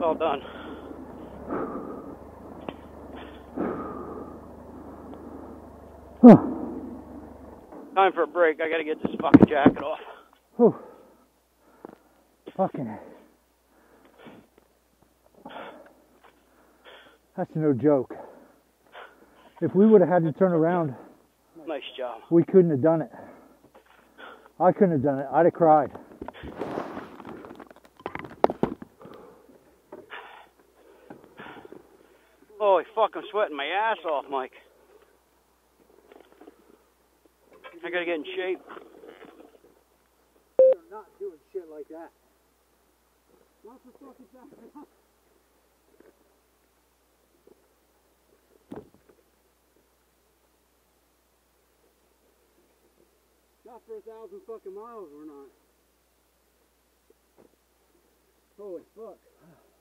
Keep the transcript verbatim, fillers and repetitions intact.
Well done. Huh. Time for a break. I gotta get this fucking jacket off. Whew. Fucking. That's no joke. If we would have had to turn around, Nice job. we couldn't have done it. I couldn't have done it. I'd have cried. Holy fuck, I'm sweating my ass off, Mike. I gotta get in shape. You're not doing shit like that. Not for fucking that. Not for a thousand fucking miles, we're not. Holy fuck.